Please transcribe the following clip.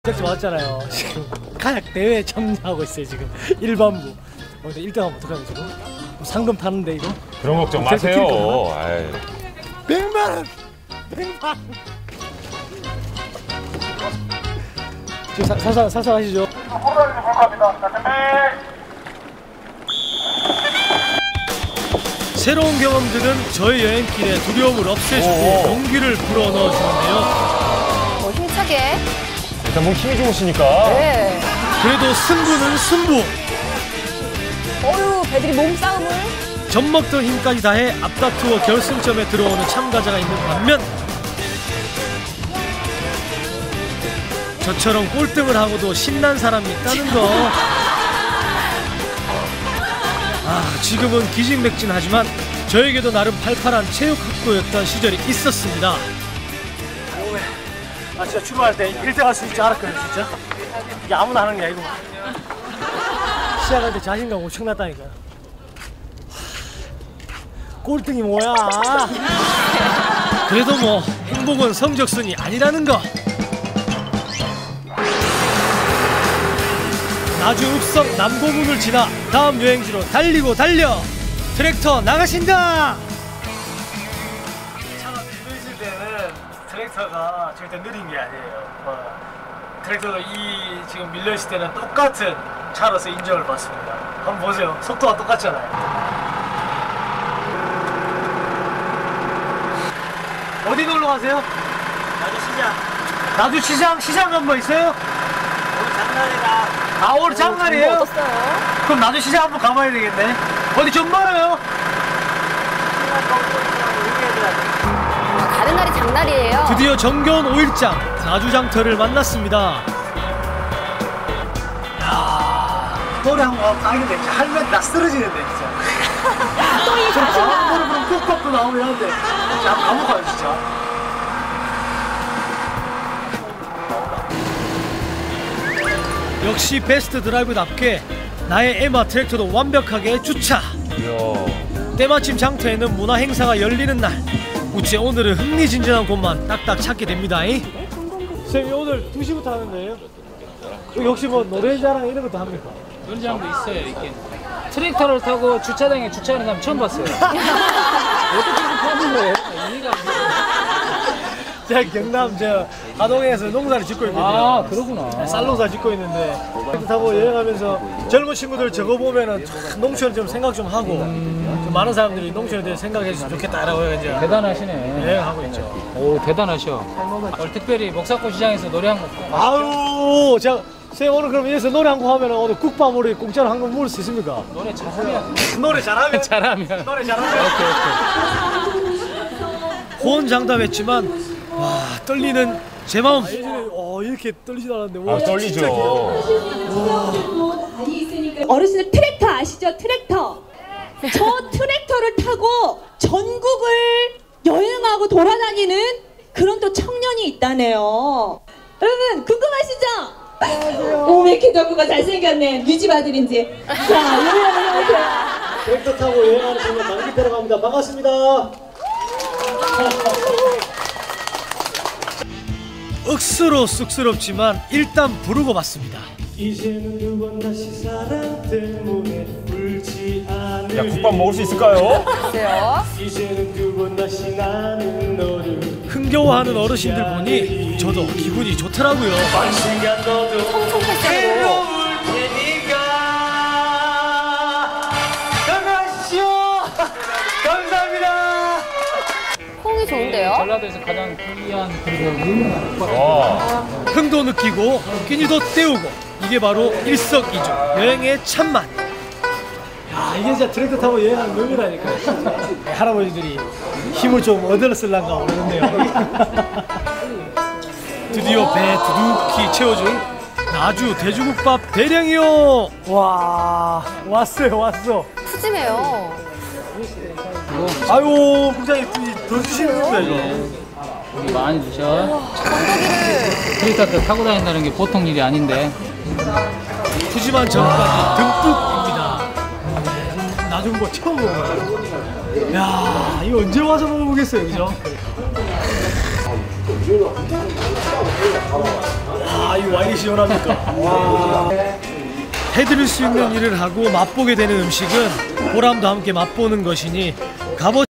제작자 왔잖아요. 지금 카약 대회에 참여하고 있어요. 지금 일반부. 근데 1등하면 어떡하냐 지금? 상금 타는데 이거? 그런 걱정 마세요. 100만 원! 100만 원! 지금 살살 하시죠. 새로운 경험들은 저의 여행길에 두려움을 없애주고 용기를 불어넣어주는데요. 힘차게. 일단 뭐 힘이 좋으시니까. 네. 그래도 승부는 승부. 어휴, 배들이 몸싸움을. 젖먹던 힘까지 다해 앞다투어 결승점에 들어오는 참가자가 있는 반면 저처럼 꼴등을 하고도 신난 사람이 있다는 거. 지금은 기진맥진하지만 저에게도 나름 팔팔한 체육학도였던 시절이 있었습니다. 진짜 출발할 때 1등 할 수 있지 알았거든요. 진짜 이게 아무나 하는 게 아니고 시작할 때 자신감 엄청 났다니까요. 꼴등이 뭐야. 그래도 뭐 행복은 성적순이 아니라는 거. 나주 읍성 남고문을 지나 다음 여행지로 달리고 달려. 트랙터 나가신다. 차가 밀려있을 때는 트랙터가 절대 느린 게 아니에요. 트랙터도 이 지금 밀려있을 때는 똑같은 차로서 인정을 받습니다. 한번 보세요. 속도가 똑같잖아요. 어디 놀러 가세요? 나주시장. 나주시장? 시장 간 거 있어요? 오늘 장날이다. 오늘 장날이에요? 어떻어요? 그럼 나주시장 한번 가봐야 되겠네. 어디 좀 멀어요? 가는 날이 장날이에요. 드디어 정겨운 5일장 나주장터를 만났습니다. 야, 노래 한번 가겠네. 할면 나 쓰러지는데 진짜. 또이 자신감. 노래 부르면 꾹꾹도 나오긴 한데 진짜 감옥가요 진짜. 역시 베스트 드라이브답게 나의 에마 트랙터도 완벽하게 주차. 때마침 장터에는 문화 행사가 열리는 날. 우째 오늘은 흥미진진한 곳만 딱딱 찾게 됩니다. 선생님 오늘 2시부터 하는 거예요? 역시 뭐 노래자랑 이런 것도 합니까? 노래자랑도 있어요. 이렇게 트랙터를 타고 주차장에 주차하는 사람 처음 봤어요. 어떻게 이렇게 하는 거예요? 이해가 안 돼요. 제가 경남 하동에서 농사를 짓고 있거든요. 아, 그러구나. 쌀농사 짓고 있는데 트랙터 타고 여행하면서 젊은 친구들 저거 보면은 농촌 좀 생각 좀 하고 좀 많은 사람들이 농촌에 대해 생각해주면 좋겠다라고 이제 대단하시네. 여행하고 있죠. 오, 대단하셔. 오늘 특별히 목사꽃 시장에서 노래 한 곡. 아유, 제가 선생님 오늘 그럼 여기서 노래 한 곡 하면 오늘 국밥 우리 공짜로 한 곡 먹을 수 있습니까? 노래 잘하면. 노래 잘하면? 잘하면. 노래 잘하면? 오케이. 호언장담했지만 와 떨리는 제 마음. 이렇게 떨리진 않았는데. 떨리죠. 어르신들 트랙터 아시죠? 트랙터. 저 트랙터를 타고 전국을 여행하고 돌아다니는 그런 또 청년이 있다네요. 여러분 궁금하시죠? 안녕하세요. 왜 이렇게 덕구가 잘생겼네. 뮤집 아들인지. 자, 여러분 트랙터 타고 여행하는 분들 많이 들어갑니다. 반갑습니다. 억수로 쑥스럽지만 일단 부르고 봤습니다. 이제는 두 번 다시 사랑 때문에 울지 않으리. 야, 국밥 먹을 수 있을까요? 글쎄요. 이제는 두 번 다시 나는 너를. 흥겨워하는 어르신들 보니 저도 기분이 좋더라고요. 언젠가 너도 청청팔색으로. 건강하십시오. 감사합니다. 콩이 좋은데요? 전라도에서 가장 귀한 그리고 유명한 국밥. 흥도 느끼고 끼니도 때우고 이게 바로 일석이조 여행의 참맛. 야, 이게 진짜 트랙터 타고 여행하는 묘미라니까. 할아버지들이 힘을 좀 얻으려고 모르겠네요. 드디어 배 두둑히 채워줄 나주 돼지국밥 대령이요. 와, 왔어. 푸짐해요. 아유, 국장님 더 주시는 겁니다 이거. 우리 많이 주셔. 건더기를. 트랙터 타고 다닌다는 게 보통 일이 아닌데. 푸짐한 전까지 듬뿍입니다. 나중 뭐 처음 먹어요. 야, 이거 언제 와서 먹어보겠어요, 그죠? 와, 이거 와 이리 시원합니까? 와. 해드릴 수 있는 일을 하고 맛보게 되는 음식은 보람도 함께 맛보는 것이니 값어치